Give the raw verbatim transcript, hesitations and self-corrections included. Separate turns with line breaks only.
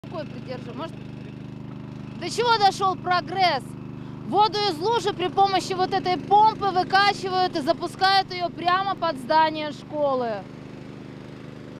Рукой придержи. Может... До чего дошел прогресс? Воду из лужи при помощи вот этой помпы выкачивают и запускают ее прямо под здание школы.